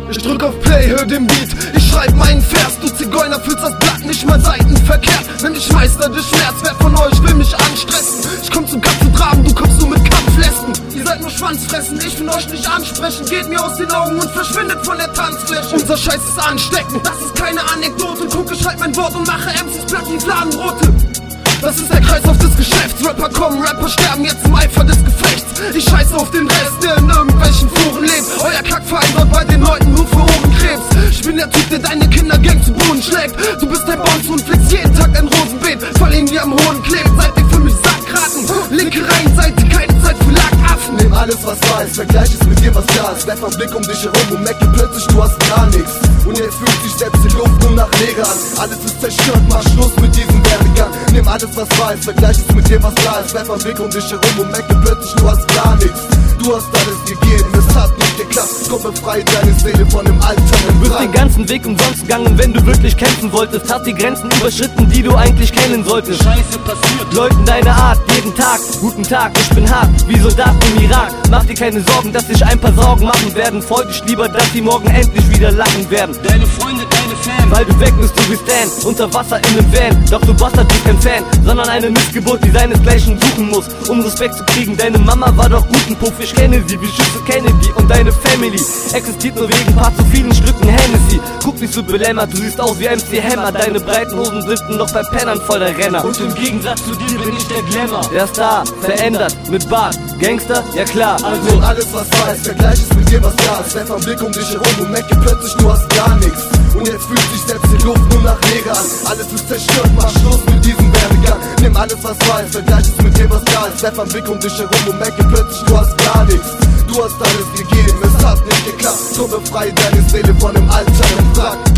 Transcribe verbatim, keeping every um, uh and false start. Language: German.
Ich drück auf Play, hör den Beat, ich schreib meinen Vers. Du Zigeuner fühlst das Blatt nicht mal seitenverkehrt. Nenn mich Meister des Schmerz, wer von euch will mich anstressen? Ich komm zum Kampf zu traben, du kommst nur mit Kampflästen. Ihr seid nur Schwanzfressen, ich will euch nicht ansprechen. Geht mir aus den Augen und verschwindet von der Tanzfläche. Unser Scheiß ist ansteckend, das ist keine Anekdote. Gucke, schreib mein Wort und mache M Cs platt wie Fladenbrote. Das ist der Kreislauf des Geschäfts. Rapper kommen, Rapper sterben jetzt im Eifer des Gefechts. Ich scheiße auf den Rest, der in irgendwelchen Foren lebt. Euer Kackverein dort bei den Leuten nur für Ohrenkrebs. Ich bin der Typ, der deine Kindergang zu Boden schlägt. Du bist der Bounce und fliegst jeden Tag ein Rosenbeet, weil ihn wie am Hohen klebt. Seid ihr für mich Sackraten, linke Rheinseite, keine Zeit für Lackaffen. Nimm alles was wahr ist, vergleich es mit dir was da ist. Werf einen Blick um dich herum und merke plötzlich du hast gar nichts. Und jetzt fühlt sich selbst die Luft nur nach Leere an. Alles ist zerstört, mach Schluss mit diesem Werdegang. Nimm alles was wahr ist, vergleich es mit dir was da ist. Werf einen Blick um dich herum und merke plötzlich du hast gar nichts. Du hast alles gegeben, es hat nicht geklappt. Komm, befreie deine Seele von dem Alter. Du bist den ganzen Weg umsonst gegangen, wenn du wirklich kämpfen wolltest. Hast die Grenzen überschritten, die du eigentlich kennen solltest. Scheiße passiert, Leuten deine Art, jeden Tag. Guten Tag, ich bin hart, wie Soldaten im Irak. Mach dir keine Sorgen, dass sich ein paar Sorgen machen werden. Freu dich lieber, dass sie morgen endlich wieder lachen werden. deine Freunde, deine Fans. Weil du weg bist, du bist Dan, unter Wasser in nem Van. Doch du Bastard bist kein Fan, sondern eine Missgeburt, die seinesgleichen suchen muss, um Respekt zu kriegen. Deine Mama war doch guten Puff, ich kenne sie, wie Schüsse Kennedy. Und deine Family existiert nur wegen paar zu vielen Stücken Hennessy. Guck nicht so belämmert, du siehst aus wie M C Hammer. Deine breiten Hosen sind noch bei Pennern voll der Renner. Und im Gegensatz zu dir bin ich der Glamour. Der Star, verändert, mit Bart, Gangster, ja klar. Also nimm alles was wahr ist, vergleich es mit dir was da ist. Werf einen Blick um dich herum und merke plötzlich du hast gar nichts. Und jetzt fühlt sich selbst die Luft nur nach Leere an. Alles ist zerstört, mach Schluss mit diesem Werdegang. Nimm alles was wahr ist, vergleich es mit dir was da ist. Werf einen Blick um dich herum und merke plötzlich du hast gar nichts. Du hast alles gegeben, es hat nicht geklappt. Komm, befreie deine Seele von dem Alter im Wrack.